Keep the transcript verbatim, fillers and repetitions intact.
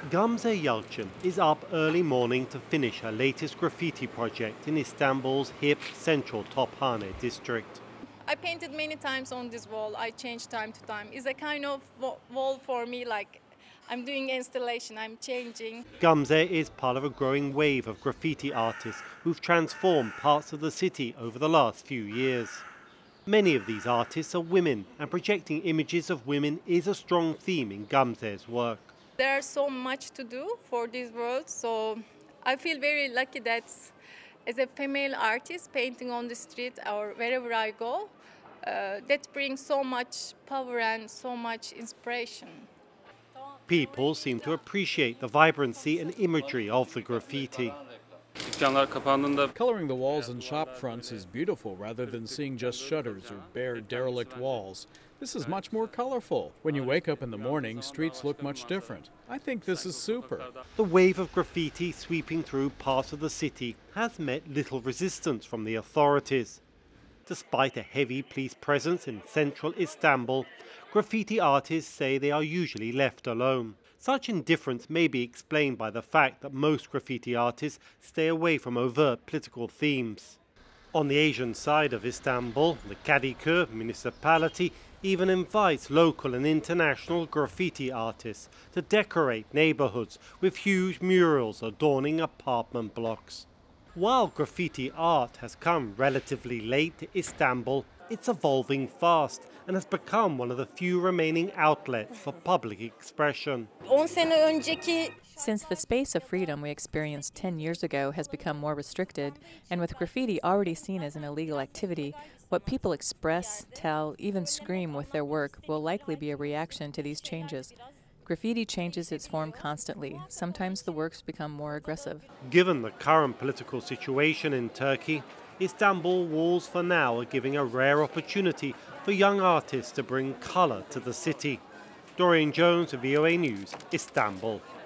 Gamze Yalçın is up early morning to finish her latest graffiti project in Istanbul's hip central Tophane district. I painted many times on this wall. I change time to time. It's a kind of wall for me, like I'm doing installation, I'm changing. Gamze is part of a growing wave of graffiti artists who've transformed parts of the city over the last few years. Many of these artists are women, and projecting images of women is a strong theme in Gamze's work. There's so much to do for this world, so I feel very lucky that as a female artist painting on the street or wherever I go, uh, that brings so much power and so much inspiration. People seem to appreciate the vibrancy and imagery of the graffiti. Coloring the walls and shop fronts is beautiful rather than seeing just shutters or bare, derelict walls. This is much more colorful. When you wake up in the morning, streets look much different. I think this is super. The wave of graffiti sweeping through parts of the city has met little resistance from the authorities. Despite a heavy police presence in central Istanbul, graffiti artists say they are usually left alone. Such indifference may be explained by the fact that most graffiti artists stay away from overt political themes. On the Asian side of Istanbul, the Kadıköy municipality even invites local and international graffiti artists to decorate neighborhoods with huge murals adorning apartment blocks. While graffiti art has come relatively late to Istanbul, it's evolving fast and has become one of the few remaining outlets for public expression. Since the space of freedom we experienced ten years ago has become more restricted, and with graffiti already seen as an illegal activity, what people express, tell, even scream with their work will likely be a reaction to these changes. Graffiti changes its form constantly. Sometimes the works become more aggressive. Given the current political situation in Turkey, Istanbul walls for now are giving a rare opportunity for young artists to bring colour to the city. Dorian Jones, V O A News, Istanbul.